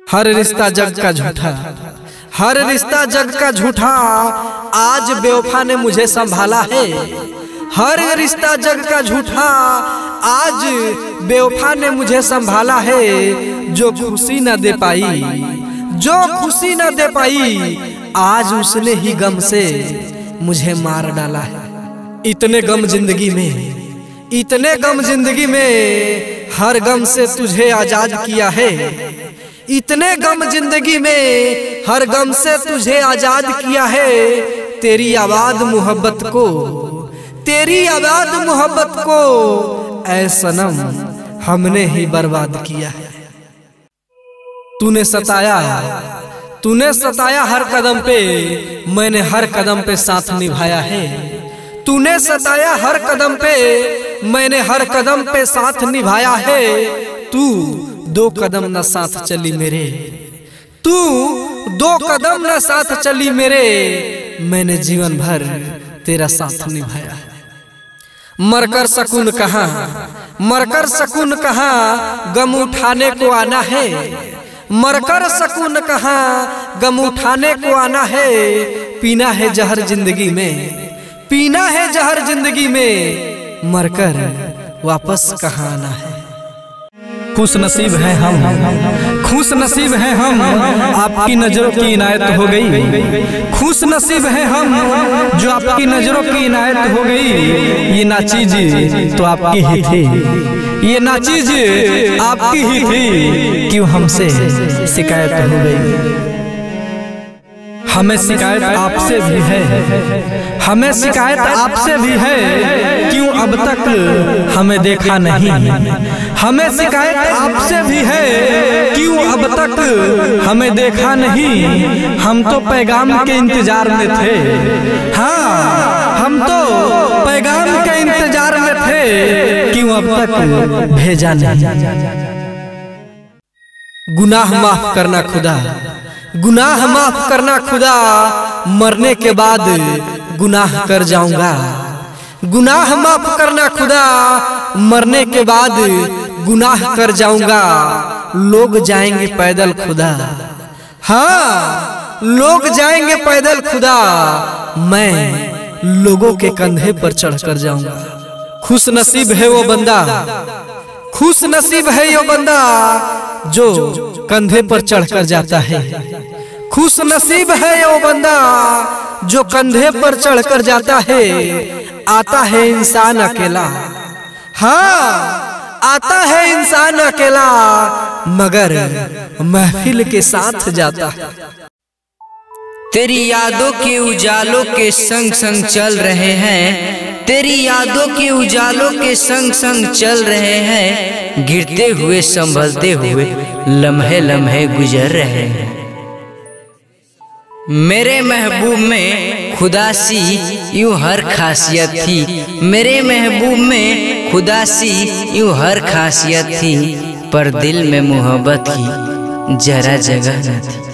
हर रिश्ता जग का झूठा, हर रिश्ता जग का झूठा, आज बेवफा ने मुझे संभाला है। हर रिश्ता जग का झूठा, आज बेवफा ने मुझे संभाला है। जो खुशी न दे पाई, जो खुशी न दे पाई, आज उसने ही गम से मुझे मार डाला है। इतने गम जिंदगी में, इतने गम जिंदगी में, हर गम से तुझे आजाद किया है। इतने गम जिंदगी में, हर गम से तुझे आजाद किया है। तेरी आबाद मोहब्बत को, तेरी आबाद मोहब्बत को ऐ सनम हमने ही बर्बाद किया है। तूने सताया, तूने सताया हर कदम पे, मैंने हर कदम पे साथ निभाया है। तूने सताया हर कदम पे, मैंने हर कदम पे साथ निभाया है। तू दो कदम न साथ चली मेरे, तू दो कदम न साथ चली मेरे, मैंने जीवन भर तेरा साथ निभाया है। मरकर सुकून कहाँ, मरकर सुकून कहाँ, गम उठाने को आना है। मरकर सुकून कहाँ, गम उठाने को आना है। पीना है जहर जिंदगी में, पीना है जहर जिंदगी में, मरकर वापस कहाँ आना है। खुश नसीब है हम, खुश नसीब है हम, आपकी नजरों की इनायत हो गई। खुश नसीब है हम जो आपकी नजरों की इनायत हो गई। ये नाचीज तो आपकी ही थी, ये नाचीज आपकी ही थी, क्यों हमसे शिकायत हो गई। हमें शिकायत आपसे भी है, हमें शिकायत आपसे भी है, क्यों अब तक हमें देखा नहीं। हमें शिकायत आपसे भी है, क्यों अब तक हमें देखा नहीं। हम तो पैगाम के इंतजार में थे, हाँ हम तो पैगाम के इंतजार में थे, क्यों अब तक भेजा नहीं। गुनाह माफ करना खुदा, गुनाह माफ करना खुदा, मरने के बाद गुनाह कर जाऊंगा। गुनाह माफ करना खुदा, मरने के बाद गुनाह कर जाऊंगा। लोग जाएंगे पैदल खुदा, हाँ लोग जाएंगे पैदल खुदा, मैं लोगों के कंधे पर चढ़कर जाऊंगा। खुश नसीब है वो बंदा, खुश नसीब है वो बंदा जो कंधे पर चढ़कर जाता है। खुश नसीब है वो बंदा जो कंधे पर चढ़कर जाता है। आता है इंसान अकेला, हाँ आता है इंसान अकेला, मगर महफिल के साथ जाता है। तेरी यादों के उजालों के संग संग चल रहे हैं, तेरी यादों के उजालों के संग संग चल रहे हैं। गिरते हुए संभलते हुए लम्हे लम्हे गुजर रहे हैं। मेरे महबूब में खुदा सी यूं हर खासियत थी, मेरे महबूब में खुदा सी यूं हर खासियत थी, पर दिल में मोहब्बत की जरा जगह न थी।